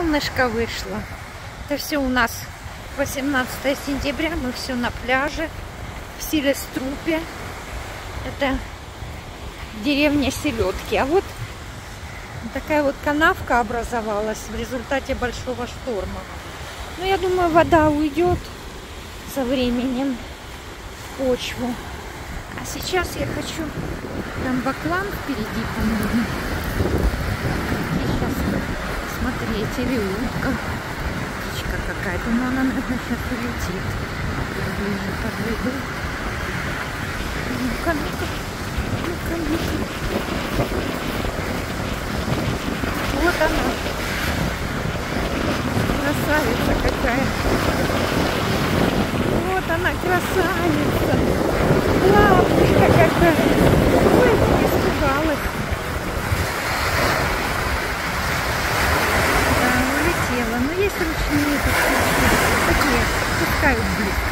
солнышко вышло. Это все у нас 18 сентября. Мы все на пляже в Силеструпе. Это деревня Селедки. А вот такая вот канавка образовалась в результате большого шторма. Но я думаю, вода уйдет со временем в почву. А сейчас я хочу... Там баклан впереди, по-моему. Сейчас смотреть. Или утка. Птичка какая-то. Но она, наверное, сейчас улетит. Ближе подойду. Ну-ка, ну-ка. Ну-ка, ну-ка. Вот она. Красавица какая. Вот она, красавица. Лапушка какая. Ой, испугалась. Да, улетела. Но есть ручные такие. Пускай близко.